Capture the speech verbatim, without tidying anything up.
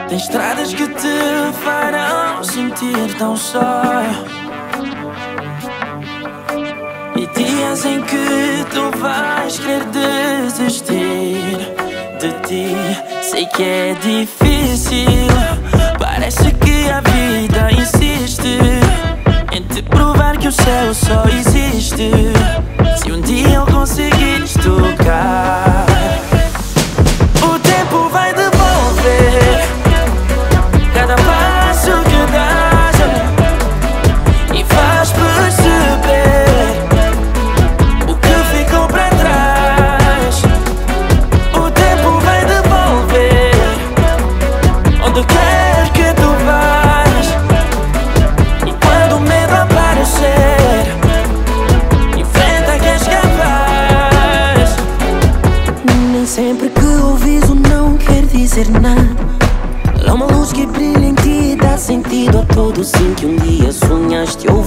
Tem estradas que te farão sentir tão só, e dias em que tu vais querer desistir de ti. Sei que é difícil, parece que a vida insiste em te provar que o céu só existe se um dia eu conseguires tocar. O tempo vai devolver cada passo que dás e faz perceber o que ficou para trás. O tempo vai devolver onde quer que tu vais, e quando o medo aparecer, enfrenta que és capaz. Nem sempre que ouvis o não quer dizer nada. Há uma luz que brilha em ti e dá sentido a todo sim que um dia sonhaste.